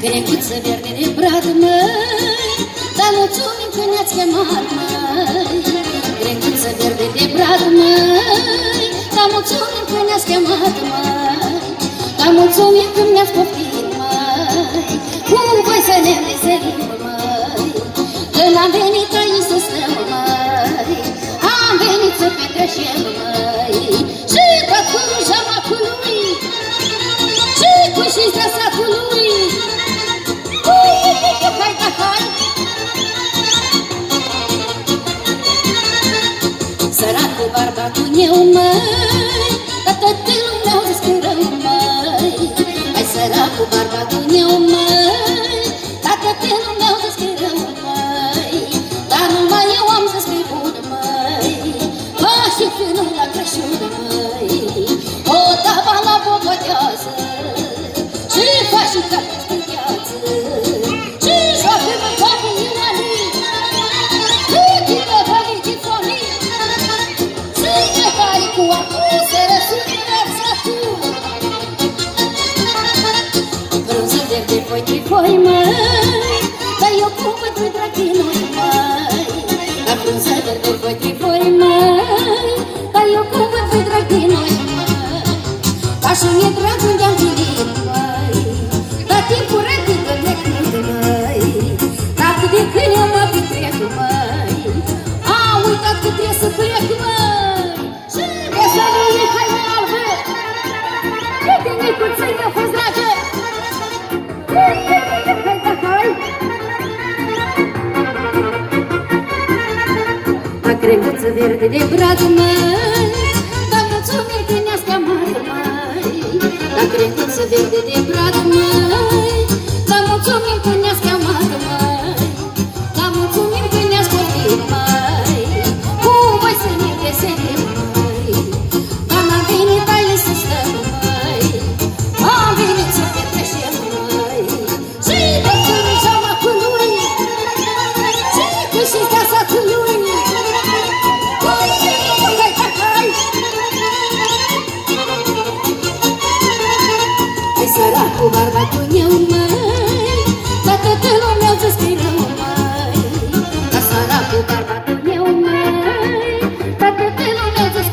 Grecuță verde de brad, măi, dar mulțumim că ne-ați chemat, măi. Grecuță verde de brad, măi, dar mulțumim că ne-ați chemat, măi. Dar mulțumim că ne-ați poftit, măi, cu voi să ne veselim, măi. Că n-am venit aici să stăm, măi, am venit să petrecem, măi. Și tot cu ruja macului, și cu șistea satului. Hai, hai, hai! Săracul barbatul meu, măi, dar toată lumea o zis că-i rău, măi. Hai, săracul barbatul meu, măi, dar toată lumea o zis că-i rău, măi. Dar numai eu am zis că-i bun, măi. Fa și fânul la Crăciun, măi, o tava la bobotează și fa și cartea spătează. Foi, măi, dar eu cum pentru draghinoi, măi. La frunză verde voi trifoi, măi, dar eu cum pentru draghinoi, măi. Așa mi-e drag unde am venit, măi, dar timpul repede trecut, măi. Dar de când eu mă petrec, măi, am uitat că trebuie să plec, măi. Și de să nu e haine albă, cât de micuță mi-a fost dragă. Grecuță verde de brad, măi, dar mulțumim că ne-ați chemat, măi. La grecuță verde de brad, măi, dar mulțumim că ne-ați chemat, măi. Dar mulțumim că ne-ați poftit, măi, cu voi să ne veselim, măi. Dar n-am venit aici să stăm, măi, am venit să petrecem, măi. Și tot cu ruja macului, și cu șistea satului. Săracul barbatul meu, măi, dar toată lumea o zis că-i rău, măi. Dar săracul barbatul meu, măi, dar toată lumea o zis